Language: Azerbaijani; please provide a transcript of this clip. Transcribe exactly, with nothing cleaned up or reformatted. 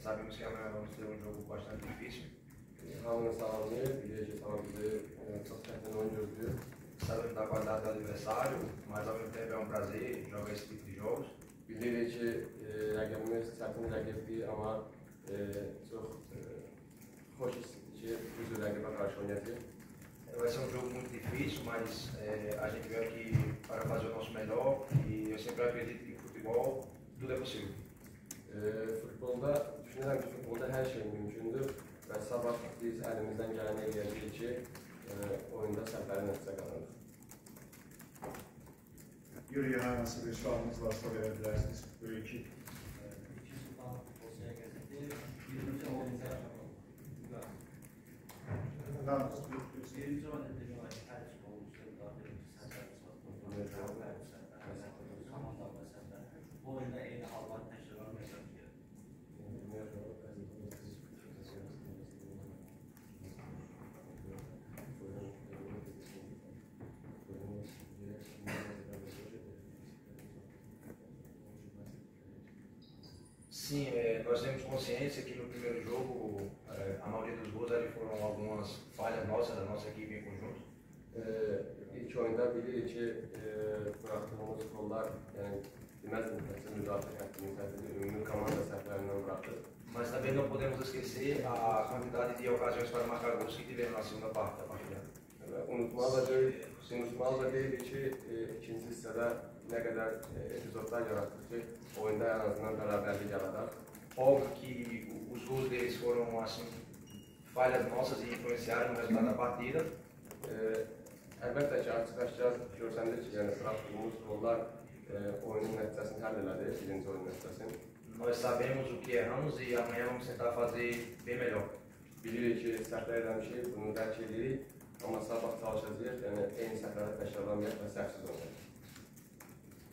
sabemos que amanhã vamos ter um jogo bastante difícil. Hamını sağlamıyor, biliyor ki tamam bizi çok çetin oyun gözlüyor. Sabemos da qualidade do adversário, mas ao mesmo tempo é um prazer jogar esse tipo de jogos. Biliyor ki e, rəqibimiz çətin rəqibdir, amma e, çox e, xoş hissdir ki, güclü rəqibə qarşı oynayacaq. Vai ser um jogo muito difícil, mas é, a gente veio aqui para fazer o nosso melhor e eu sempre acredito que em futebol tudo é possível. E, futbolda, düşünürəm ki, futbolda hər şey mümkündür və sabah biz əlimizdən gələni eləyəcəyik ki, e, oyunda səfəri nəticə qazanır. Yuri'ye nasıl bir sualınız varsa verebilirsiniz. Böyle iki. Bu oyunda eyni hallar təşkillanmayacaq ki. Sim, é, nós temos consciência que no primeiro jogo é, a maioria dos gols ali foram algumas falhas nossas, da nossa equipe em conjunto. E, ilk oyunda bilirik ki, e, bıraktığımız gollar, yani demezdim ki müdafiə xəttinin səhvini, ümumi komanda səhvlərindən bıraktıq. Mas também não podemos esquecer a quantidade de ocasiões para marcar gols que tivemos na segunda parte da partida. Unutmalı da deyil, unutmalı da deyil ki, e, ikinci hissədə nə qədər e, epizodlar yaratdıq ki, oyunda en azından bərabərlik yaradaq. Óbvio que os gols deles foram assim falhas nossas e influenciaram no resultado da partida. E, əlbəttə ki, açıq-aşkar görsəndir ki, yəni bıraktığımız gollar e, oyunun nəticəsini həll elədi, birinci oyun nəticəsini. Nós sabemos o que erramos e amanhã vamos tentar fazer bem melhor. Bilirik ki, səhvlər eləmişik, bunu dərk edirik, amma sabah çalışacağıq, yəni eyni səhvləri təkrarlamayaq və səhvsiz oynayaq.